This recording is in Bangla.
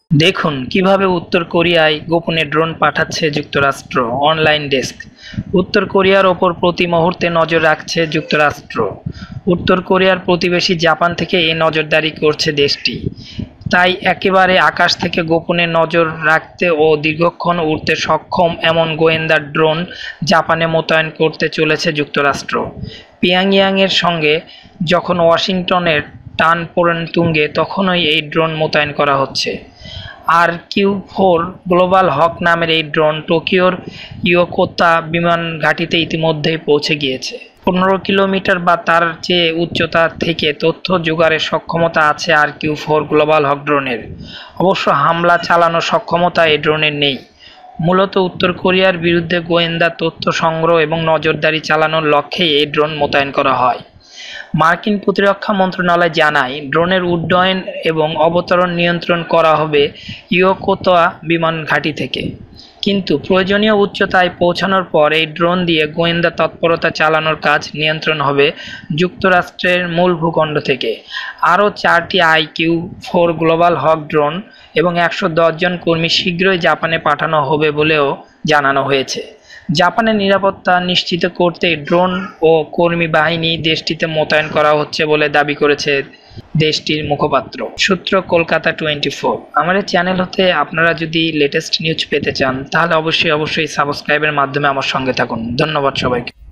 দেখুন কিভাবে উত্তর কোরিয়ায় গোপনে ড্রোন পাঠাচ্ছে যুক্তরাষ্ট্র। Online desk. উত্তর কোরিয়ার ওপর প্রতি মুহূর্তে নজর রাখছে যুক্তরাষ্ট্র। উত্তর কোরিয়ার প্রতিবেশী জাপান থেকে এই নজরদারি করছে দেশটি। তাই একেবারে আকাশ থেকে গোপনে নজর রাখতে ও দীর্ঘক্ষণ উড়তে সক্ষম এমন গোয়েন্দা ড্রোন জাপানে মোতায়েন করতে চলেছে যুক্তরাষ্ট্র। পিয়ংইয়াংয়ের সঙ্গে যখন ওয়াশিংটনের টানপোড়েন তুঙ্গে, তখনই এই ড্রোন মোতায়েন করা হচ্ছে। RQ-4 গ্লোবাল হক নামের এই ড্রোন টোকিওর ইয়োকোতা বিমান ঘাঁটিতে ইতিমধ্যেই পৌঁছে গিয়েছে। 15 কিলোমিটার বা তার চেয়ে উচ্চতা থেকে তথ্য জোগাড়ের সক্ষমতা আছে RQ-4 গ্লোবাল হক ড্রোনের। অবশ্য হামলা চালানোর সক্ষমতা এই ড্রোনের নেই। মূলত উত্তর কোরিয়ার বিরুদ্ধে গোয়েন্দা তথ্য সংগ্রহ এবং নজরদারি চালানোর লক্ষ্যেই এই ড্রোন মোতায়েন করা হয়। মার্কিন প্রতিরক্ষা মন্ত্রণালয় জানায়, ড্রোনের উড্ডয়ন এবং অবতরণ নিয়ন্ত্রণ করা হবে ইয়োকোতা বিমান ঘাঁটি থেকে। কিন্তু প্রয়োজনীয় উচ্চতায় পৌঁছানোর পর এই ড্রোন দিয়ে গোয়েন্দা তৎপরতা চালানোর কাজ নিয়ন্ত্রণ হবে যুক্তরাষ্ট্রের মূল ভূখণ্ড থেকে। আরও 4টি RQ-4 গ্লোবাল হক ড্রোন এবং 110 জন কর্মী শীঘ্রই জাপানে পাঠানো হবে বলেও জানানো হয়েছে। জাপানের নিরাপত্তা নিশ্চিত করতে ড্রোন ও কর্মী বাহিনী দেশটিতে মোতায়েন করা হচ্ছে বলে দাবি করেছে দেশটির মুখপাত্র। সূত্র কলকাতা 24। আমাদের চ্যানেল হতে আপনারা যদি লেটেস্ট নিউজ পেতে চান তাহলে অবশ্যই সাবস্ক্রাইবের মাধ্যমে আমার সঙ্গে থাকুন। ধন্যবাদ সবাইকে।